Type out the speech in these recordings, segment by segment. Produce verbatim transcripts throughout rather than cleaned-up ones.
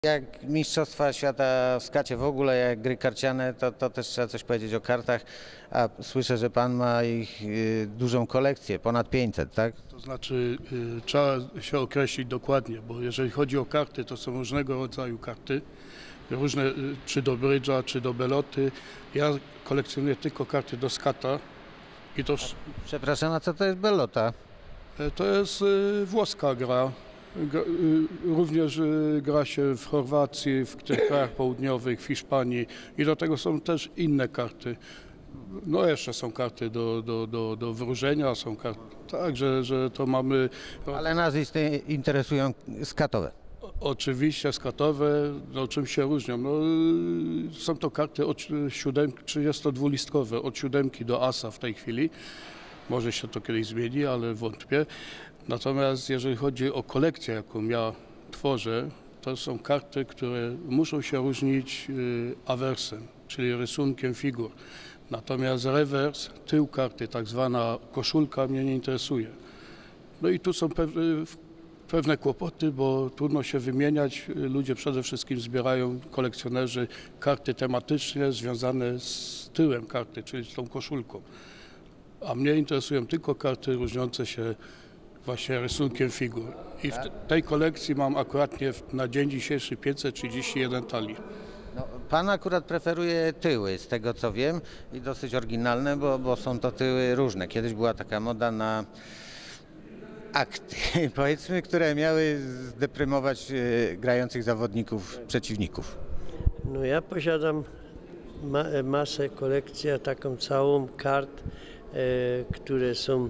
Jak Mistrzostwa Świata w skacie w ogóle, jak gry karciane, to, to też trzeba coś powiedzieć o kartach. A słyszę, że pan ma ich y, dużą kolekcję, ponad pięćset, tak? To znaczy y, trzeba się określić dokładnie, bo jeżeli chodzi o karty, to są różnego rodzaju karty, różne, y, czy do brydża, czy do beloty. Ja kolekcjonuję tylko karty do skata i to, Przepraszam, a co to jest belota? y, to jest y, włoska gra. Gra- y, Również y, gra się w Chorwacji, w tych krajach południowych, w Hiszpanii i do tego są też inne karty. No jeszcze są karty do, do, do, do wróżenia, są karty, tak, że, że to mamy Ale nas ist- interesują skatowe. o- oczywiście skatowe, no czym się różnią. No, y, są to karty od siódemki, trzydziestodwulistkowe, od siódemki do asa w tej chwili. Może się to kiedyś zmieni, ale wątpię. Natomiast jeżeli chodzi o kolekcję, jaką ja tworzę, to są karty, które muszą się różnić y, awersem, czyli rysunkiem figur. Natomiast rewers, tył karty, tak zwana koszulka, mnie nie interesuje. No i tu są pewne, pewne kłopoty, bo trudno się wymieniać. Ludzie przede wszystkim zbierają, kolekcjonerzy, karty tematyczne związane z tyłem karty, czyli z tą koszulką. A mnie interesują tylko karty różniące się właśnie rysunkiem figur. I w te- tej kolekcji mam akuratnie w- na dzień dzisiejszy pięćset trzydzieści jeden talii. No, pan akurat preferuje tyły, z tego co wiem, i dosyć oryginalne, bo, bo są to tyły różne. Kiedyś była taka moda na akty, powiedzmy, które miały zdeprymować y, grających zawodników, przeciwników. No ja posiadam ma masę, kolekcję taką całą kart, e, które są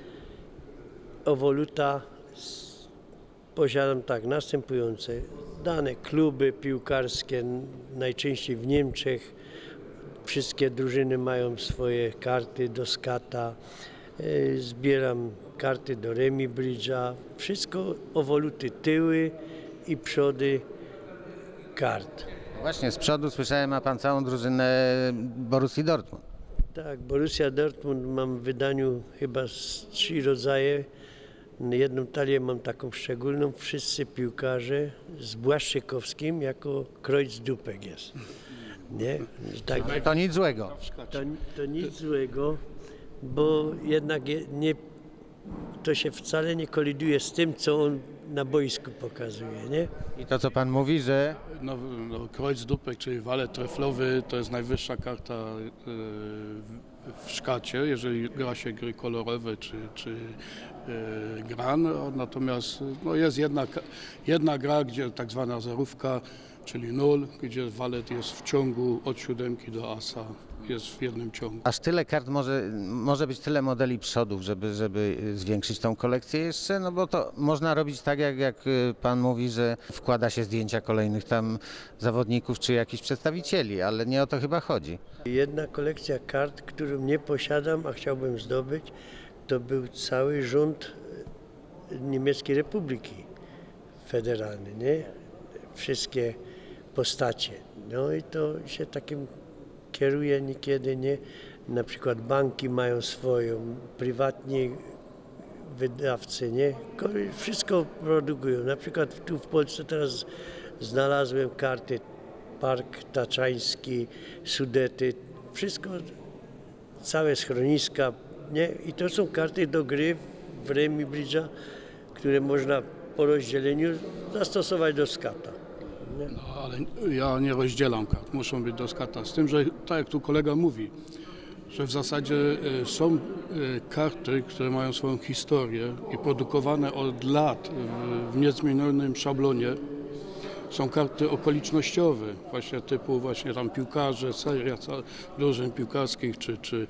owoluta. S- Posiadam tak następujące dane kluby piłkarskie, n- najczęściej w Niemczech. Wszystkie drużyny mają swoje karty do skata. E, Zbieram karty do remi bridge'a. Wszystko owoluty, tyły i przody kart. Właśnie z przodu słyszałem, ma pan całą drużynę Borussii Dortmund. Tak, Borussia Dortmund mam w wydaniu chyba z trzy rodzaje. Jedną talię mam taką szczególną, wszyscy piłkarze z Błaszczykowskim jako Kreutzdupek jest. Nie? Tak, To nic złego. to, to nic złego, bo jednak je, nie, to się wcale nie koliduje z tym, co on na boisku pokazuje, nie? I to co pan mówi, że No, no, Kreutzdupek, czyli walet treflowy, to jest najwyższa karta y, w- w szkacie, jeżeli gra się gry kolorowe czy, czy y, gran. Natomiast no, jest jedna, ka- jedna gra, gdzie tak zwana zerówka, czyli nul, gdzie walet jest w ciągu od siódemki do asa, jest w jednym ciągu. aż tyle kart może, może być tyle modeli przodów, żeby, żeby zwiększyć tą kolekcję jeszcze, no bo to można robić tak, jak, jak y, pan mówi, że wkłada się zdjęcia kolejnych tam zawodników czy jakichś przedstawicieli, ale nie o to chyba chodzi. Jedna kolekcja kart, którą nie posiadam, a chciałbym zdobyć, to był cały rząd e, Niemieckiej Republiki Federalnej, nie? Wszystkie postacie. No i to się takim kieruje niekiedy, nie? Na przykład banki mają swoją, prywatni wydawcy, nie? Ko- Wszystko produkują. Na przykład tu w Polsce teraz znalazłem karty Park Taczański, Sudety, wszystko, całe schroniska, nie? I to są karty do gry w remi bridge'a, które można po rozdzieleniu zastosować do skata. No, ale ja nie rozdzielam kart, muszą być do skata. Z tym, że tak jak tu kolega mówi, że w zasadzie e, są e, karty, które mają swoją historię i produkowane od lat w, w niezmienionym szablonie. Są karty okolicznościowe, właśnie typu właśnie tam piłkarze, seria ca- drużyn piłkarskich czy, czy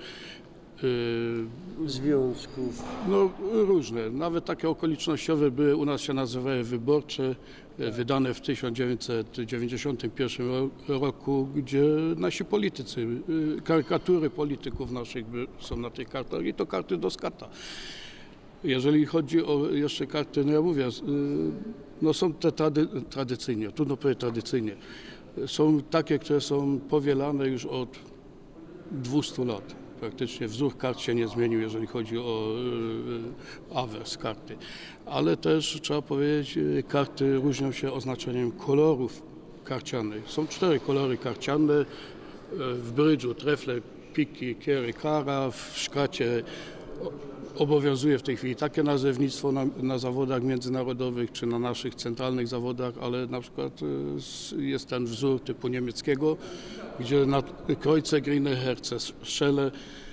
e, Związków. no różne. Nawet takie okolicznościowe były, u nas się nazywały wyborcze, e, wydane w tysiąc dziewięćset dziewięćdziesiątym pierwszym ro- roku, gdzie nasi politycy, e, karykatury polityków naszych by- są na tych kartach i to karty do skata. Jeżeli chodzi o jeszcze karty, no ja mówię, z- y, no są te trady, tradycyjnie, trudno powiedzieć tradycyjnie, są takie, które są powielane już od dwustu lat. Praktycznie wzór kart się nie zmienił, jeżeli chodzi o awers karty. Ale też trzeba powiedzieć, karty różnią się oznaczeniem kolorów karcianych. Są cztery kolory karciane w brydżu: trefle, piki, kiery, kara. W szkracie obowiązuje w tej chwili takie nazewnictwo na, na zawodach międzynarodowych czy na naszych centralnych zawodach, ale na przykład jest ten wzór typu niemieckiego, gdzie na Kreuze, Grine, Herze, Schelle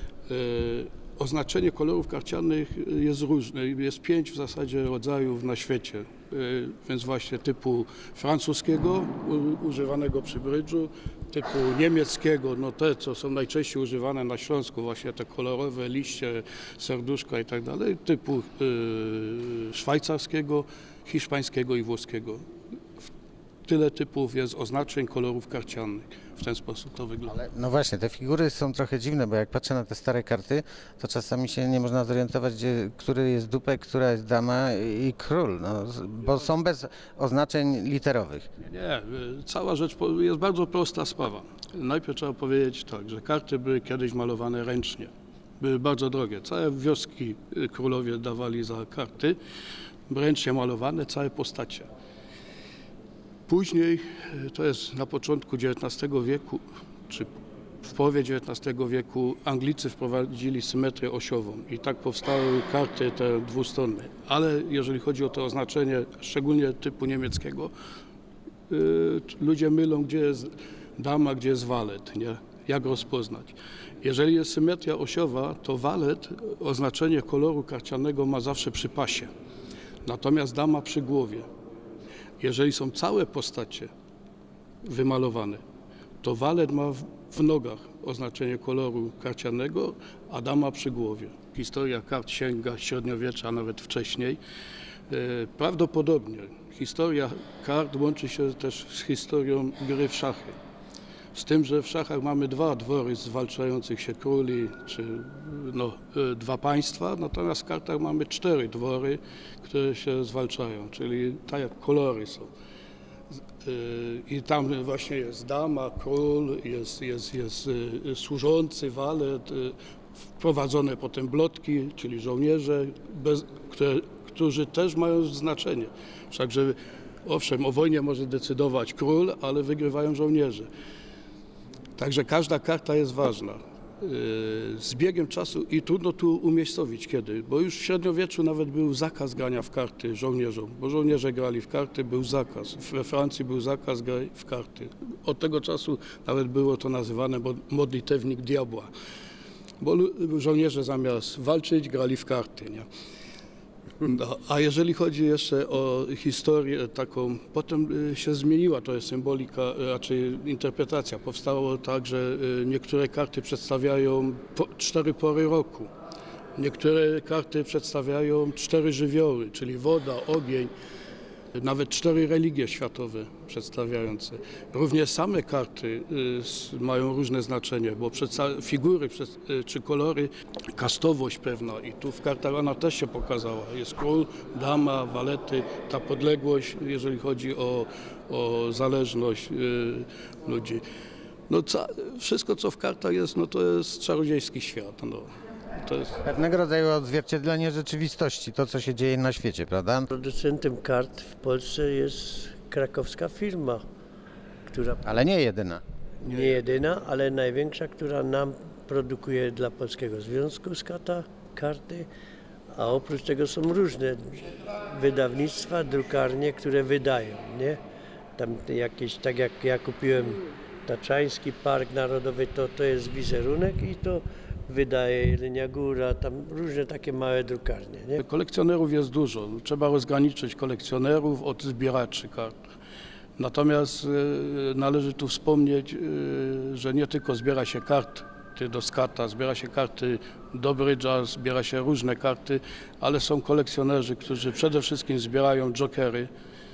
oznaczenie kolorów karcianych jest różne. Jest pięć w zasadzie rodzajów na świecie, więc właśnie typu francuskiego używanego przy brydżu, typu niemieckiego, no te, co są najczęściej używane na Śląsku, właśnie te kolorowe liście, serduszka i tak dalej, typu y, szwajcarskiego, hiszpańskiego i włoskiego. Tyle typów jest oznaczeń kolorów karcianych. W ten sposób to wygląda. Ale no właśnie, te figury są trochę dziwne, bo jak patrzę na te stare karty, to czasami się nie można zorientować, gdzie, który jest dupek, która jest dama i król, no, bo są bez oznaczeń literowych. Nie, cała rzecz jest bardzo prosta sprawa. Najpierw trzeba powiedzieć tak, że karty były kiedyś malowane ręcznie. Były bardzo drogie. Całe wioski królowie dawali za karty, ręcznie malowane, całe postacie. Później, to jest na początku dziewiętnastego wieku, czy w połowie dziewiętnastego wieku, Anglicy wprowadzili symetrię osiową i tak powstały karty te dwustronne. Ale jeżeli chodzi o to oznaczenie, szczególnie typu niemieckiego, yy, ludzie mylą, gdzie jest dama, gdzie jest walet, nie? Jak rozpoznać. Jeżeli jest symetria osiowa, to walet oznaczenie koloru karcianego ma zawsze przy pasie, natomiast dama przy głowie. Jeżeli są całe postacie wymalowane, to walet ma w, w nogach oznaczenie koloru karcianego, a dama przy głowie. Historia kart sięga średniowiecza, a nawet wcześniej. E, prawdopodobnie historia kart łączy się też z historią gry w szachy. Z tym, że w szachach mamy dwa dwory zwalczających się króli, czy no, e, dwa państwa, natomiast w kartach mamy cztery dwory, które się zwalczają, czyli tak jak kolory są. I tam właśnie jest dama, król, jest, jest, jest służący, walet, wprowadzone potem blotki, czyli żołnierze, bez, które, którzy też mają znaczenie. Wszakże owszem, o wojnie może decydować król, ale wygrywają żołnierze. Także każda karta jest ważna. Z biegiem czasu i trudno tu umiejscowić kiedy, bo już w średniowieczu nawet był zakaz grania w karty żołnierzom, bo żołnierze grali w karty, był zakaz. We Francji był zakaz gry w karty. Od tego czasu nawet było to nazywane modlitewnik diabła, bo żołnierze zamiast walczyć grali w karty, nie? No, a jeżeli chodzi jeszcze o historię taką, potem się zmieniła to jest symbolika, raczej interpretacja. Powstało tak, że niektóre karty przedstawiają po, cztery pory roku. Niektóre karty przedstawiają cztery żywioły, czyli woda, ogień, nawet cztery religie światowe przedstawiające. Również same karty y, mają różne znaczenie, bo figury y, czy kolory, kastowość pewna i tu w kartach ona też się pokazała. Jest król, dama, walety, ta podległość, jeżeli chodzi o, o zależność y, ludzi. No, ca, wszystko co w kartach jest, no to jest czarodziejski świat. No. To jest... Pewnego rodzaju odzwierciedlenie rzeczywistości, to co się dzieje na świecie, prawda? Producentem kart w Polsce jest krakowska firma, która... Ale nie jedyna. Nie jedyna, ale największa, która nam produkuje dla Polskiego Związku Skata karty, a oprócz tego są różne wydawnictwa, drukarnie, które wydają, nie? Tam jakieś, tak jak ja kupiłem Taczański Park Narodowy, to, to jest wizerunek i to wydaje Jelenia Góra, tam różne takie małe drukarnie, nie? Kolekcjonerów jest dużo. Trzeba rozgraniczyć kolekcjonerów od zbieraczy kart. Natomiast y, należy tu wspomnieć, y, że nie tylko zbiera się karty do skata, zbiera się karty do brydża, zbiera się różne karty, ale są kolekcjonerzy, którzy przede wszystkim zbierają jokery.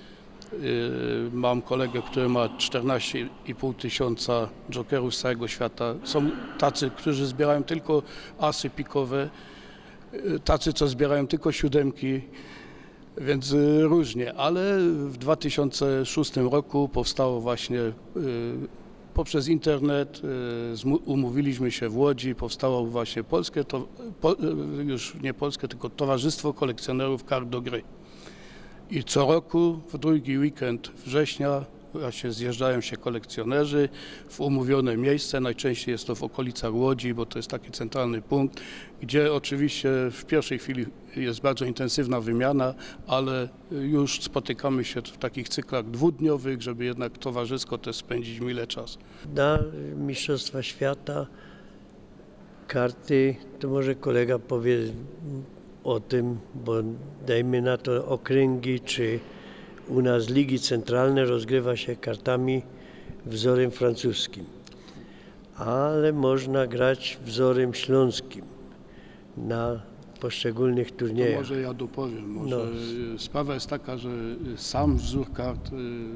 Mam kolegę, który ma czternaście i pół tysiąca jokerów z całego świata. Są tacy, którzy zbierają tylko asy pikowe, tacy, co zbierają tylko siódemki, więc różnie. Ale w dwa tysiące szóstym roku powstało właśnie poprzez internet y, zmu- umówiliśmy się w Łodzi, powstało właśnie polskie, to, po, y, już nie polskie, tylko Towarzystwo Kolekcjonerów Kart do Gry. I co roku w drugi weekend września właśnie zjeżdżają się kolekcjonerzy w umówione miejsce, najczęściej jest to w okolicach Łodzi, bo to jest taki centralny punkt, gdzie oczywiście w pierwszej chwili jest bardzo intensywna wymiana, ale już spotykamy się w takich cyklach dwudniowych, żeby jednak towarzysko też spędzić mile czas. Na Mistrzostwa Świata karty, to może kolega powie o tym, bo dajmy na to okręgi, czy u nas ligi centralne rozgrywa się kartami wzorem francuskim, ale można grać wzorem śląskim na poszczególnych To turniejach. może ja dopowiem. Może No. Sprawa jest taka, że sam wzór kart,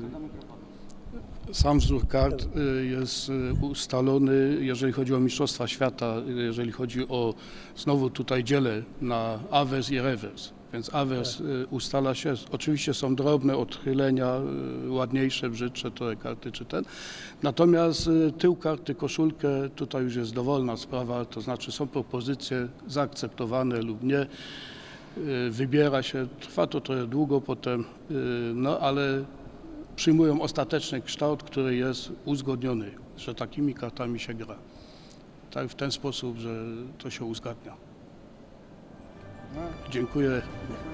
y, sam wzór kart y, jest y, ustalony, jeżeli chodzi o Mistrzostwa Świata, y, jeżeli chodzi o, znowu tutaj dzielę na awers i rewers. Więc awers y, ustala się, oczywiście są drobne odchylenia, y, ładniejsze, brzydsze, te karty czy ten. Natomiast y, tył karty, koszulkę, tutaj już jest dowolna sprawa, to znaczy są propozycje zaakceptowane lub nie. Y, Wybiera się, trwa to trochę długo potem, y, no ale przyjmują ostateczny kształt, który jest uzgodniony, że takimi kartami się gra. Tak w ten sposób, że to się uzgadnia. Dziękuję.